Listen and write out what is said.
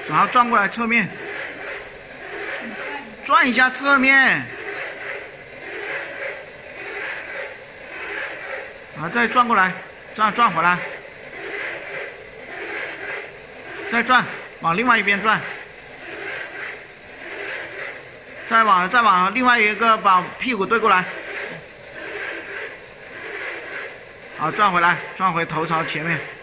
然后转过来侧面，转一下侧面，然后再转过来，这样转回来，再转，往另外一边转，再往另外一个把屁股对过来，好，转回来，转回头朝前面。